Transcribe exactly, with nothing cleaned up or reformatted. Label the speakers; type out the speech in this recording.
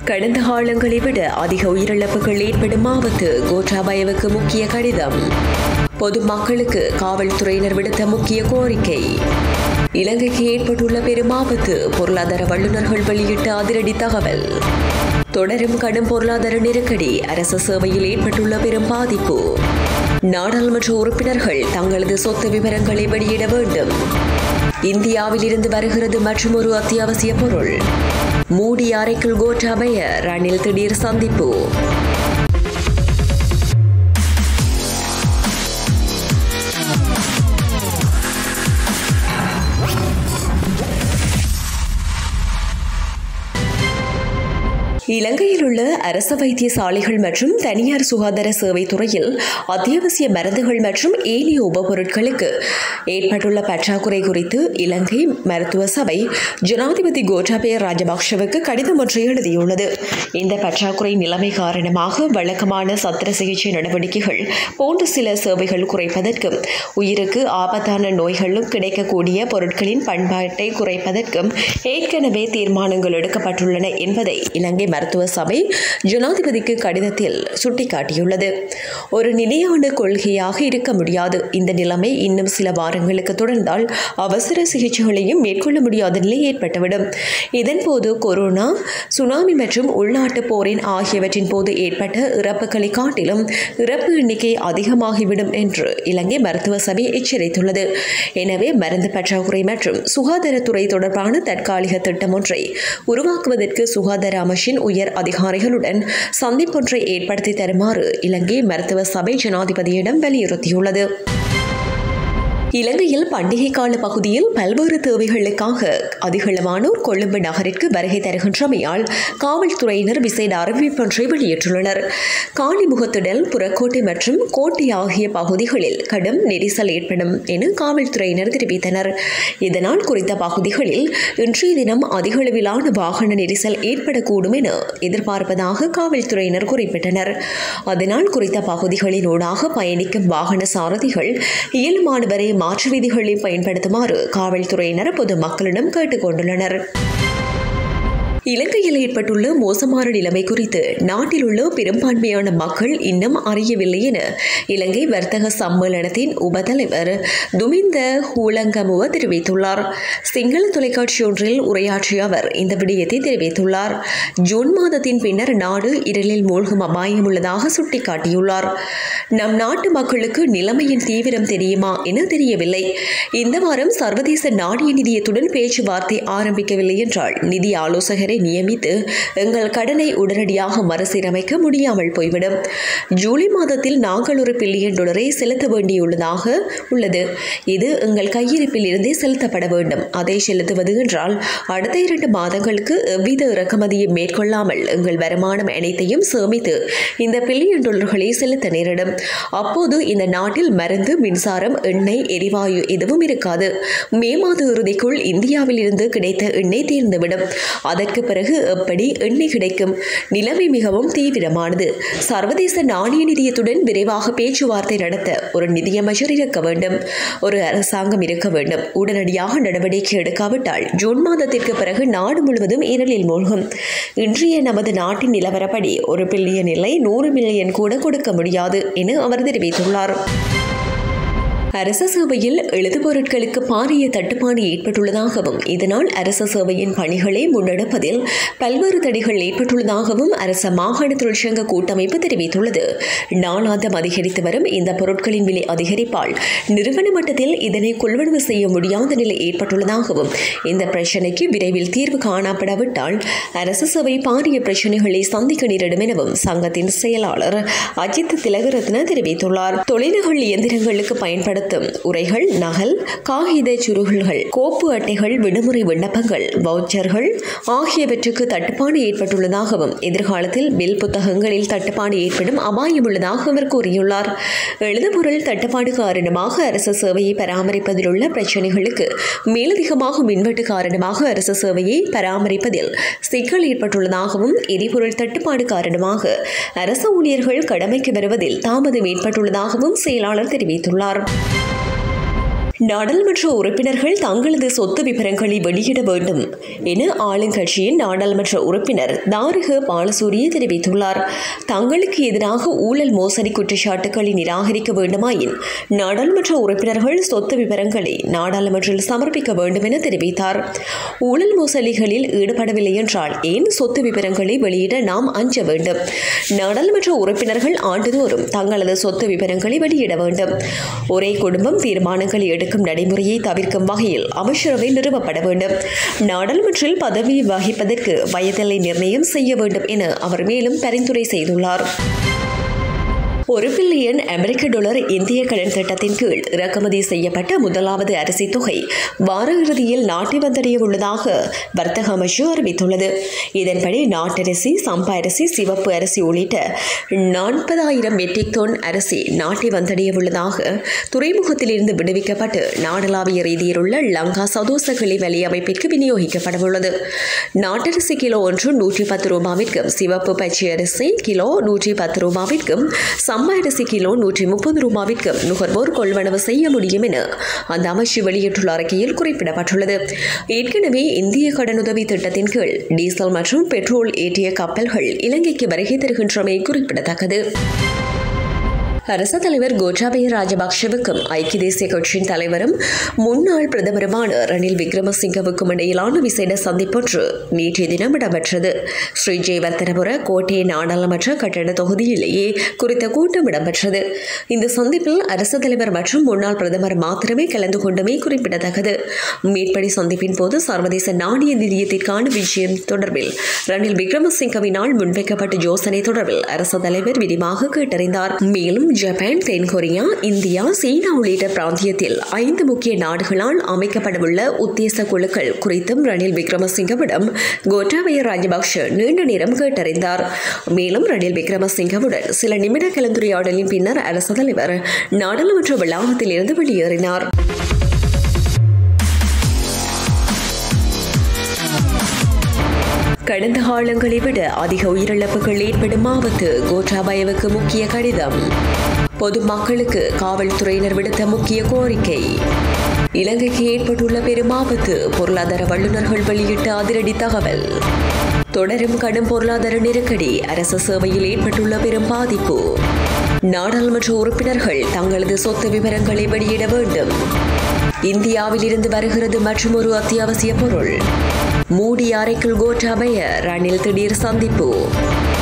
Speaker 1: கடந்த காலங்களை விட அதிக உயிரிழப்புகள் ஏற்படும் ஆபத்து கோட்டாபயவுக்கு முக்கிய கடிதம். பொதுமக்களுக்கு காவல்துறையினர் விடுத்த முக்கிய கோரிக்கை. இலங்கைக்கு ஏற்பட்டுள்ள பெரும் ஆபத்து பொருளாதார வல்லுநர்கள் வெளியிட்ட அதிரடி தகவல். தொடரும் கடும் பொருளாதார நெருக்கடி அரசு சேவையில் ஏற்பட்டுள்ள பெரும் பாதிப்பு. நாடாளுமன்ற உறுப்பினர்கள் தங்களது சொத்து விவரங்களை வெளியிட வேண்டும். இந்தியாவில் இருந்து வருகிறது மற்றொரு அத்தியாவசிய பொருள். மூடி அறைக்குள் கோட்டாபய ரணில் திடீர் சந்திப்பு. இலங்கையில் உள்ள அரசு வைத்தியசாலைகள் மற்றும் தனியார் சுகாதார சேவை துறையில் அத்தியாவசிய மருந்துகள் மற்றும் ஏனைய உபபொருட்களுக்கு ஏற்பட்டுள்ள பற்றாக்குறை குறித்து இலங்கை மருத்துவ சபை ஜனாதிபதி கோட்டாபய ராஜபக்ஷவுக்கு கடிதம் ஒன்றை எழுதியுள்ளது. இந்த பற்றாக்குறை நிலைமை காரணமாக வழக்கமான சத்திர சிகிச்சை நடவடிக்கைகள் போன்ற சில சேவைகள் குறைப்பதற்கும் உயிருக்கு ஆபத்தான நோய்களும் கிடைக்கக்கூடிய பொருட்களின் பயன்பாட்டை குறைப்பதற்கும் ஏற்கனவே தீர்மானங்கள் எடுக்கப்பட்டுள்ளன என்பதை இலங்கை மருத்துவ சபை ஜனாதிபதிக்கு கடிதத்தில் சுட்டிக்காட்டியுள்ளது. ஒரு நிலையான கொள்கையாக இருக்க முடியாது. இந்த நிலைமை இன்னும் சில வாரங்களுக்கு தொடர்ந்தால் அவசர சிகிச்சைகளையும் மேற்கொள்ள முடியாத நிலை ஏற்பட்டுவிடும். இதன்போது கொரோனா, சுனாமி மற்றும் உள்நாட்டு போரின் ஆகியவற்றின் போது ஏற்பட்ட இறப்புகளை காட்டிலும் இறப்பு எண்ணிக்கை அதிகமாகிவிடும் என்று இலங்கை மருத்துவ சபை எச்சரித்துள்ளது. எனவே மருந்து பற்றாக்குறை மற்றும் சுகாதாரத்துறை தொடர்பான தற்காலிக திட்டம் ஒன்றை உருவாக்குவதற்கு சுகாதார அமைச்சின் உயர் அதிகாரிகளுடன் சந்திப்பொன்றை ஏற்படுத்தி தருமாறு இலங்கை மருத்துவ சபை ஜனாதிபதியிடம் வலியுறுத்தியுள்ளது. இலங்கையில் பண்டிகை கால பகுதியில் பல்வேறு தேவைகளுக்காக அதிகளவானோர் கொழும்பு நகரிற்கு வருகை தருகின்றமையால் காவல்துறையினர் விசேட அறிவிப்பொன்றை வெளியிட்டுள்ளனர். காலிமுகத்திடல், புறக்கோட்டை மற்றும் கோட்டை ஆகிய பகுதிகளில் கடும் நெரிசல் ஏற்படும் என காவல்துறையினர் தெரிவித்தனர். இதனால் குறித்த பகுதிகளில் இன்றைய தினம் அதிகளவிலான வாகன நெரிசல் ஏற்படக்கூடும் என எதிர்பார்ப்பதாக காவல்துறையினர் குறிப்பிட்டனர். அதனால் குறித்த பகுதிகளின் ஊடாக பயணிக்கும் வாகன சாரதிகள் இயலுமான வரை மாற்று விதிகளை பயன்படுத்துமாறு காவல்துறையினர் பொதுமக்களிடம் கேட்டுக் கொண்டுள்ளனர். இலங்கையில் ஏற்பட்டுள்ள மோசமான நிலைமை குறித்து நாட்டில் உள்ள பெரும்பான்மையான மக்கள் இன்னும் அறியவில்லை என இலங்கை வர்த்தக சம்மேளனத்தின் உபதலைவர் துமிந்த ஹூலங்கமுவ தெரிவித்துள்ளார். சிங்கள தொலைக்காட்சி ஒன்றில் உரையாற்றிய அவர் இந்த விடயத்தை தெரிவித்துள்ளார். ஜூன் மாதத்தின் பின்னர் நாடு இருளில் மூழ்கும் அபாயம் உள்ளதாக சுட்டிக்காட்டியுள்ளார். நம் நாட்டு மக்களுக்கு நிலைமையின் தீவிரம் தெரியுமா என தெரியவில்லை. இந்த வாரம் சர்வதேச நாணய நிதியத்துடன் பேச்சுவார்த்தை ஆரம்பிக்கவில்லை என்றால் நிதி ஆலோசகரை நியமித்து எங்கள் கடனை உடனடியாக மறுசீரமைக்க முடியாமல் போய்விடும். ஜூலை மாதத்தில் நாங்கள் ஒரு பில்லியன் டாலரை செலுத்த வேண்டியுள்ளதாக உள்ளது. இது எங்கள் கையிருப்பில் இருந்தே செலுத்தப்பட வேண்டும். அதை செலுத்துவது என்றால் அடுத்த இரண்டு மாதங்களுக்கு எவ்வித இறக்குமதியை மேற்கொள்ளாமல் எங்கள் வருமானம் அனைத்தையும் சேமித்து இந்த பில்லியன் டாலர்களை செலுத்த நேரிடும். அப்போது இந்த நாட்டில் மருந்து, மின்சாரம், எண்ணெய், எரிவாயு எதுவும் இருக்காது. மே மாத இறுதிக்குள் இந்தியாவில் இருந்து கிடைத்த எண்ணெய் தீர்ந்துவிடும். அதற்கு பிறகு எப்படி எண்ணெய் கிடைக்கும்? நிலைமை மிகவும் தீவிரமானது. சர்வதேச நாணய நிதியத்துடன் விரைவாக பேச்சுவார்த்தை நடத்த ஒரு நிதியமைச்சர் இருக்க வேண்டும், ஒரு அரசாங்கம் இருக்க வேண்டும். உடனடியாக நடவடிக்கை எடுக்காவிட்டால் ஜூன் மாதத்திற்கு பிறகு நாடு முழுவதும் இருளில் மூழ்கும். இன்றைய நமது நாட்டின் நிலவரப்படி ஒரு பில்லியன் இல்லை, நூறு மில்லியன் கூட கொடுக்க முடியாது என அவர் தெரிவித்துள்ளார். அரச சேவையில் எழுதுபொருட்களுக்கு பாரிய தட்டுப்பாடு ஏற்பட்டுள்ளதாகவும் இதனால் அரச சேவையின் பணிகளை முன்னெடுப்பதில் பல்வேறு தடைகள் ஏற்பட்டுள்ளதாகவும் அரச மாகாண தொழிற்சங்க கூட்டமைப்பு தெரிவித்துள்ளது. நாளாந்தம் அதிகரித்து வரும் இந்த பொருட்களின் விலை அதிகரிப்பால் நிறுவன மட்டத்தில் இதனை கொள்வனவு செய்ய முடியாத நிலை ஏற்பட்டுள்ளதாகவும் இந்த பிரச்சினைக்கு விரைவில் தீர்வு காணப்படாவிட்டால் அரச சேவை பாரிய பிரச்சினைகளை சந்திக்க நேரிடும் எனவும் சங்கத்தின் செயலாளர் அஜித் திலகரத்ன தெரிவித்துள்ளார். தொழில்கள் இயந்திரங்களுக்கு பயன்படுத்த உரைகள், நகல், காகித சுருள்கள், கோப்பு அட்டைகள், விடுமுறை விண்ணப்பங்கள், வவுச்சர்கள் ஆகியவற்றுக்கு தட்டுப்பாடு ஏற்பட்டுள்ளதாகவும் எதிர்காலத்தில் பில் புத்தகங்களில் தட்டுப்பாடு ஏற்படும் அபாயம் உள்ளதாக அவர் கூறியுள்ளார். எழுதுபொருள் தட்டுப்பாடு காரணமாக அரசு சேவையை பராமரிப்பதில் உள்ள பிரச்சினைகளுக்கு மேலதிகமாக மின்வெட்டு காரணமாக அரசு சேவையை பராமரிப்பதில் சிக்கல் ஏற்பட்டுள்ளதாகவும் எரிபொருள் தட்டுப்பாடு காரணமாக அரசு ஊழியர்கள் கடமைக்கு வருவதில் தாமதம் ஏற்பட்டுள்ளதாகவும் செயலாளர் தெரிவித்துள்ளார். நாடாளுமன்ற உறுப்பினர்கள் தங்களது சொத்து விவரங்களை வெளியிட வேண்டும் என ஆளுங்கட்சியின் நாடாளுமன்ற உறுப்பினர் தாரிக பாலசூரிய தெரிவித்துள்ளார். தங்களுக்கு எதிராக ஊழல் மோசடி குற்றச்சாட்டுக்களை நிராகரிக்க வேண்டுமாயின் நாடாளுமன்ற உறுப்பினர்கள் சொத்து விவரங்களை நாடாளுமன்றத்தில் சமர்ப்பிக்க வேண்டும் என தெரிவித்தார். ஊழல் மோசடிகளில் ஈடுபடவில்லை என்றால் ஏன் சொத்து விவரங்களை வெளியிட நாம் அஞ்ச வேண்டும்? நாடாளுமன்ற உறுப்பினர்கள் ஆண்டுதோறும் தங்களது சொத்து விவரங்களை வெளியிட வேண்டும். ஒரே குடும்பம் தீர்மானங்களை எடுக்கும் நடைமுறையை தவிர்க்கும் வகையில் அமைச்சரவை நிறுவப்பட வேண்டும். நாடாளுமன்றில் பதவி வகிப்பதற்கு வயதெல்லை நிர்ணயம் செய்ய வேண்டும் என அவர் மேலும் பரிந்துரை செய்துள்ளார். ஒரு பில்லியன் அமெரிக்க டாலர் இந்திய கடன் திட்டத்தின் கீழ் இறக்குமதி செய்யப்பட்ட முதலாவது அரிசி தொகை வார இறுதியில் நாட்டை வந்தடைய உள்ளதாக வர்த்தக அமைச்சு அறிவித்துள்ளது. இதன்படி நாட்டரிசி, சம்பா அரிசி, சிவப்பு அரிசி உள்ளிட்ட நாற்பதாயிரம் மெட்ரிக் டன் அரிசி நாட்டை வந்தடைய உள்ளதாக துறைமுகத்திலிருந்து விடுவிக்கப்பட்டு நாடளாவிய ரீதியில் உள்ள லங்கா சதோச கிளை வலி அமைப்பிற்கு விநியோகிக்கப்படவுள்ளது. நாட்டரிசி கிலோ ஒன்று நூற்றி பத்து ரூபாவிற்கும், சிவப்பு பச்சை அரிசி கிலோ நூற்றி பத்து ரூபாவிற்கும், சம்பா அரிசி கிலோ நூற்றி முப்பது ரூபாவிற்கு நுகர்வோர் கொள்வனவு செய்ய முடியும் என அந்த அமைச்சு வெளியிட்டுள்ள அறிக்கையில் குறிப்பிடப்பட்டுள்ளது. ஏற்கனவே இந்திய கடனுதவி திட்டத்தின் கீழ் டீசல் மற்றும் பெட்ரோல் ஏற்றிய கப்பல்கள் இலங்கைக்கு வருகை தருகின்றமை குறிப்பிடத்தக்கது. அரசு தலைவர் கோட்டாபய ராஜபக்ஷவுக்கும் ஐக்கிய தேசிய கட்சியின் தலைவரும் முன்னாள் பிரதமருமான ரணில் விக்ரமசிங்கவுக்கும் இடையிலான விசேட சந்திப்பொன்று நேற்றைய தினம் இடம்பெற்றது. ஸ்ரீ ஜெயவர்த்தனபுர கோட்டை நாடாளுமன்ற கட்டட தொகுதியிலேயே குறித்த கூட்டம் இடம்பெற்றது. இந்த சந்திப்பில் அரசு தலைவர் மற்றும் முன்னாள் பிரதமர் மாத்திரமே கலந்து கொண்டமை குறிப்பிடத்தக்கது. மேற்படி சந்திப்பின் போது சர்வதேச நாணய நிதியத்திற்கான விஜயம் தொடர்பில் ரணில் விக்ரமசிங்கவினால் முன்வைக்கப்பட்ட யோசனை தொடர்பில் அரசு தலைவர் விரிவாக கேட்டறிந்தார். மேலும் ஜப்பான், தென்கொரியா, இந்தியா, சீனா உள்ளிட்ட பிராந்தியத்தில் ஐந்து முக்கிய நாடுகளால் அமைக்கப்படவுள்ள உத்தேச குழுக்கள் குறித்தும் ரணில் விக்ரமசிங்கவிடம் கோட்டாபய ராஜபக்ஷ நீண்ட நேரம் கேட்டறிந்தார். மேலும் ரணில் விக்ரமசிங்கவுடன் சில நிமிட கலந்துரையாடலின் பின்னர் அரசு தலைவர் நாடாளுமன்ற வளாகத்தில் இருந்து வெளியேறினார். கடந்த காலங்களை விட அதிக உயிரிழப்புகள் ஏற்படும் ஆபத்து, கோட்டாபயவுக்கு முக்கிய கடிதம். பொதுமக்களுக்கு காவல்துறையினர் விடுத்த முக்கிய கோரிக்கை. இலங்கைக்கு ஏற்பட்டுள்ள பெரும் ஆபத்து, பொருளாதார வல்லுநர்கள் வெளியிட்ட அதிரடி தகவல். தொடரும் கடும் பொருளாதார நெருக்கடி, அரசு சேவையில் ஏற்பட்டுள்ள பெரும் பாதிப்பு. நாடாளுமன்ற உறுப்பினர்கள் தங்களது சொத்து விவரங்களை வெளியிட வேண்டும். இந்தியாவில் இருந்து வருகிறது மற்றும் ஒரு அத்தியாவசிய பொருள். மூடிய அறைக்குள் கோட்டாபய ரணில் திடீர் சந்திப்பு.